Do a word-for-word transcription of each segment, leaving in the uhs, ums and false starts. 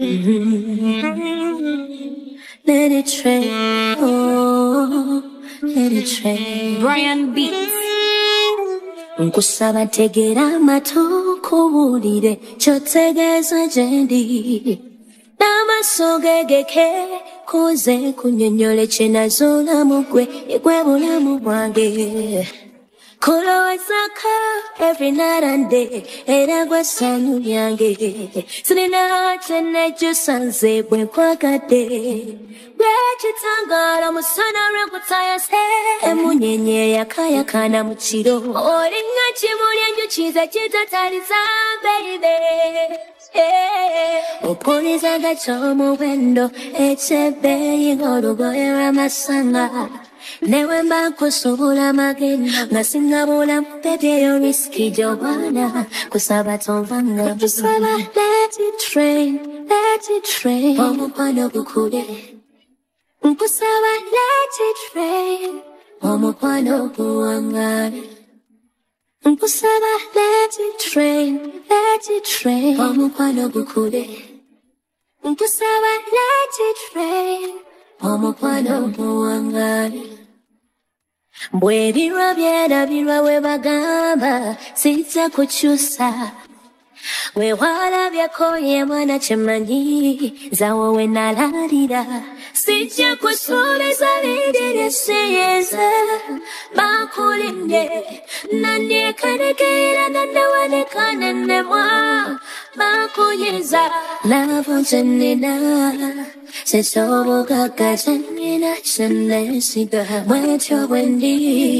Let it train, oh, let it train. Brian Beats. Nkusaba tegera amatuuko buulire ky'otegeeza gye ndi. N'amaaso gegeke kuze kunnyonnyole kye nazuula mu ggwe egwe bulamu bwange. Kulowoozako every night and day era gwe ssanyu lyange. Sirina kye nejjusa nze bwe nkwagadde. Lwekitangaala omusana lw'enkutayase emunyenye eyakayakana mu kiro. Olinga kimuli enjuki ze kitataliza baby. Opuliza gaky'omuwendo ekyebbeeyi ng'olugoye lw'amasanga. Newe mba nkusuubula amagenda nga singabula baby eyo risiki gy'obwana kusaba tonvanga. Nkusaba let it rain, let it rain omukwano gukule. Nkusaba let it rain omukwano guwangaale. Nkusaba let it rain, let it rain omukwano gukule. Nkusaba let it rain omukwano guwangaale. Bw'ebirwa byerabirwa we bagamba sijja kukyusa. Weewalabyeko ye mwana kyemanyi nzawo we nalalira. Sijja kusuubiza bindire siyinza bakulimye nandyekanekeera nandawaneka nennemwa bakuyinza. Laavu nze nnina seky'obugagga kye nnina kye neesiga bw'etyo bwe ndi.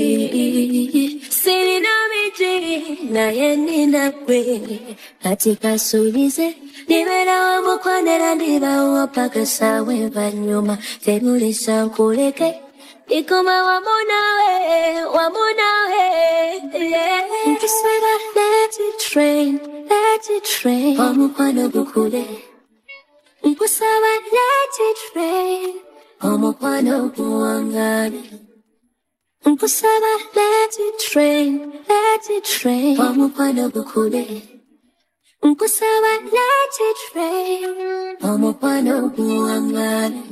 Sirina miti naye nnina ggwe kati kasuubize ndibeerawo mukwanira ndibawo paka ssaawa envanyuma tebulisa nkuleke ndikoma wamu nawe wamu nawe. Nkusaba let it rain, let it rain omukwano gukule. Nkusaba let it rain omukwano guwangaale. Nkusaba let it rain, let it rain omukwano gukule. Nkusaba let it rain omukwano guwangaale.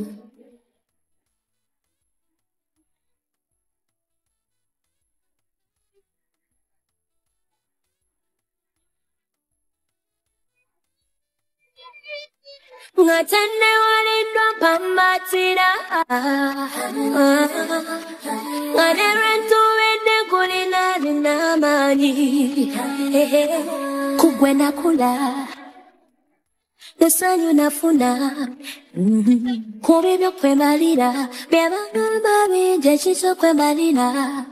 Nga tennewaliddwa mpamatira nga ne lwentubedde kulina linamaanyi kugwe nakula essanyu nafuna kuba ebyokwemalira byabagamba bingi ekisa okwemalira.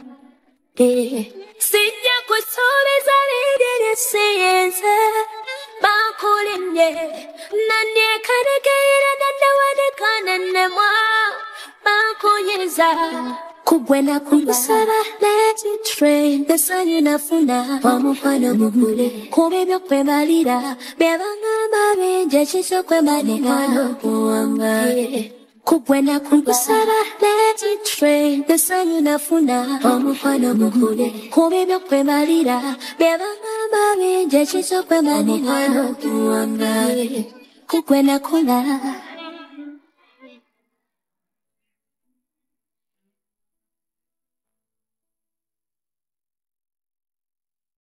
Sijja kusuubiza bindire siyinza bakulimye nandyekanekeera nandawaneka nennemwa bakuyinza. Kugwe nakusaba let it rain essanyu nafuna omukwano gukule. Kuba ebyokwemalira byabagamba bingi ekisa okwemalira okuwangaale. Kugwe nakusaba let it rain essanyu nafuna omukwano gukule. Kuba ebyokwemalira byabagamba bingi ekisa okwemalira okuwangaale. Kugwe nakula